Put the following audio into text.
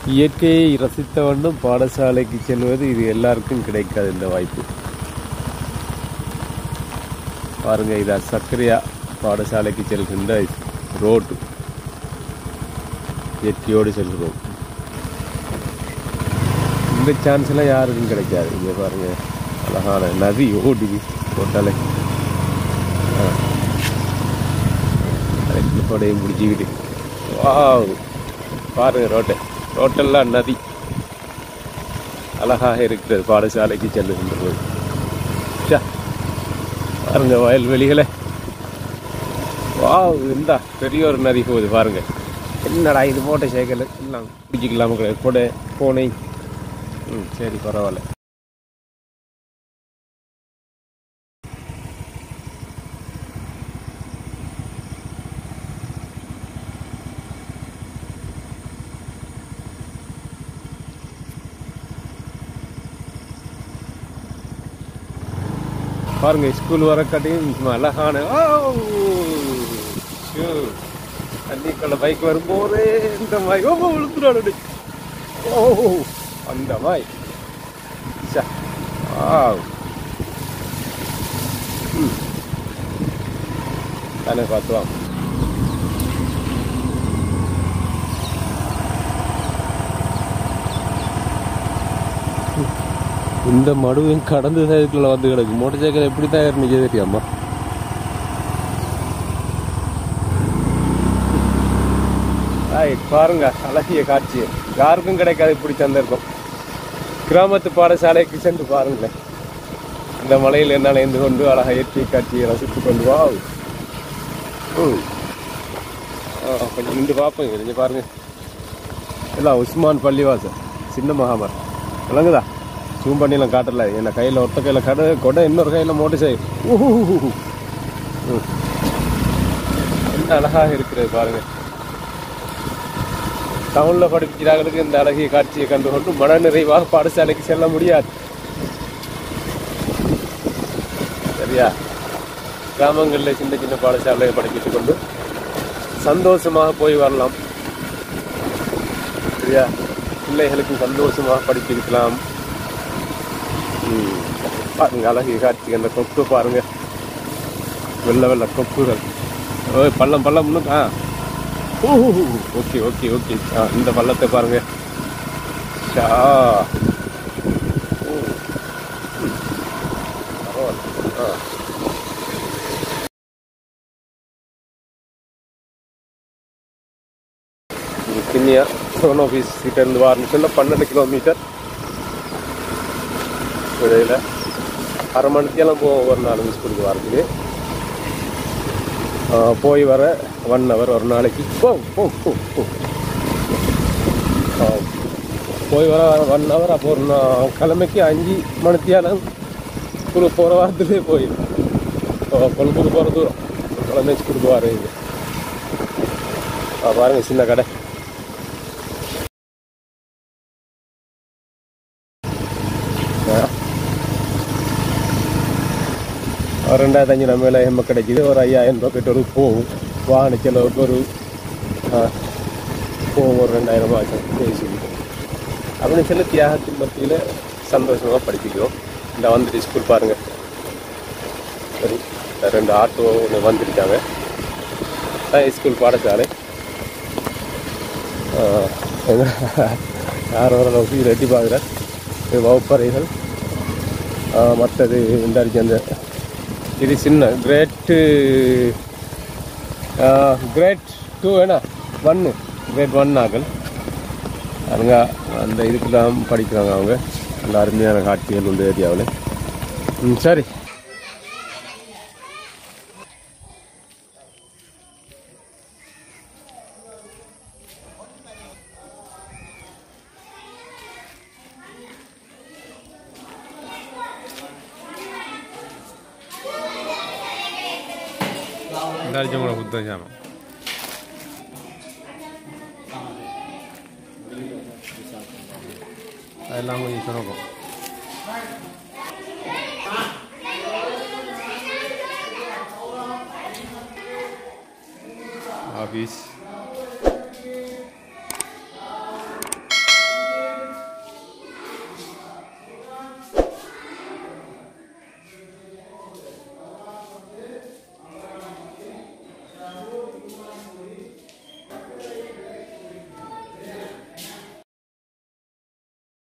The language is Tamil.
இயற்கையை ரசித்த வண்ணம் பாடசாலைக்கு செல்வது இது எல்லாருக்கும் கிடைக்காது இந்த வாய்ப்பு. பாருங்க, இதா சக்கரையா பாடசாலைக்கு செல்கின்ற ரோடு, இயற்கையோடு செல்கிறோம். இந்த சான்ஸ் எல்லாம் யாருக்கும் கிடைக்காது. இங்கே பாருங்க, அழகான நதி ஓடுது ரோட்டால. கொடையும் பிடிச்சிக்கிட்டு பாருங்க, ரோட்டெல்லாம் நதி அழகாக இருக்கிறது பாடசாலைக்கு செல்லுகின்ற போது. பாருங்க வயல்வெளிகளை. இந்த பெரிய ஒரு நதி போகுது பாருங்க. என்னடா இது மோட்டர் சைக்கிள் எல்லாம் பிடிச்சிக்கலாம கொடை போனை. சரி, பரவாயில்ல. பாருங்க, ஸ்கூல் வரக்காட்டியும் அழகான அன்னிக்கொள்ள பைக் வரும்போது இந்த மாதிரி விழுத்துறாடு. அந்த மாதிரி தானே பார்த்துவான். இந்த மடுவையும் கடந்து சைக்கிளில் வந்து கிடக்கு. மோட்டர் சைக்கிள் எப்படி தான் இருந்துச்சு தெரியாமா? பாருங்க, அழகிய காட்சி யாருக்கும் கிடைக்காது. இப்படி சந்திருக்கும். கிராமத்து பாடசாலைக்கு சென்று பாருங்களேன். இந்த மலையில் என்னால் இருந்து கொண்டு அழகாக இயற்கை காட்சியை ரசித்து கொண்டு வா. கொஞ்சம் நின்று பார்ப்போங்க. கொஞ்சம் பாருங்க, எல்லாம் உஸ்மான் பள்ளிவாசல், சின்ன மகாமர் விளங்குதா? ஜூம் பண்ணிலாம் காட்டல. என்ன கையில் ஒத்த கையில் கொடை, இன்னொரு கையில் மோட்டர் சைக்கிள். என்ன அழகாக இருக்கிறது பாருங்க. டவுனில் படிக்கிறார்களுக்கு இந்த அழகிய காட்சியை கண்டுகொண்டு மன நிறைவாக பாடசாலைக்கு செல்ல முடியாது. சரியா? கிராமங்களில் சின்ன சின்ன பாடசாலையை படிப்பித்துக் கொண்டு சந்தோஷமாக போய் வரலாம். சரியா? பிள்ளைகளுக்கு சந்தோஷமாக படிப்பிருக்கலாம். பாருங்க, அழகிய காட்சி. அந்த கொக்கு பாருங்க, வெள்ளை வெள்ளை கொக்குகள். பள்ளம் பள்ளம் முன்னுக்கு. Okay okay okay. இந்த பள்ளத்தை பாருங்க. கிண்ணியா சோன் ஆஃபீஸ் கிட்ட இருந்து வாரணிச்சல்ல 12 கிலோமீட்டர். இடையில அரை மணிக்கெல்லாம் போவோம் ஒரு நாள் ஸ்கூலுக்கு வரதுக்கு. போய் வர 1 hour ஒரு நாளைக்கு. போய் வர 1 hour. அப்போ ஒரு கிழமைக்கு 5 மணித்தியாலும் ஸ்கூலுக்கு போகிற வாரத்துலேயே போயிடும். கொழும்புக்கு போகிற தூரம் கிழமை ஸ்கூலுக்கு வர இது. பாருங்க, சின்ன கடை. ஒரு 2500 மேலே எம்ம கிடைக்கிது. ஒரு 5000 ரூபா பெட்ரோல் போகும். வாகன செலவுக்கு ஒரு போகும். ஒரு 2000 ஆச்சும் பேசிக்கிட்டு அப்படின்னு சொல்லி தியாகத்தின் மத்தியில் சந்தோஷமாக படிப்பிக்கிறோம். இந்த வந்துட்டு ஸ்கூல் பாருங்கள். சரி, 2 ஆட்டோ ஒன்று வந்துருக்காங்க. ஸ்கூல் பாடசாலை. யார் ஓரளவுக்கு இது எட்டி பார்க்குற வகுப்பறைகள். மற்றது இந்த அடிச்சு அந்த இது சின்ன கிரேட் 2 வேணா 1 கிரேட் 1 ஆகல் அவங்க அந்த இதுக்கெல்லாம் படிக்கிறாங்க. அவங்க நல்ல அருமையான காட்சிகள் உண்டு ஏரியாவில். சரி, Darjung lah butuh sama. Ayolah mau nyusun apa? Habis.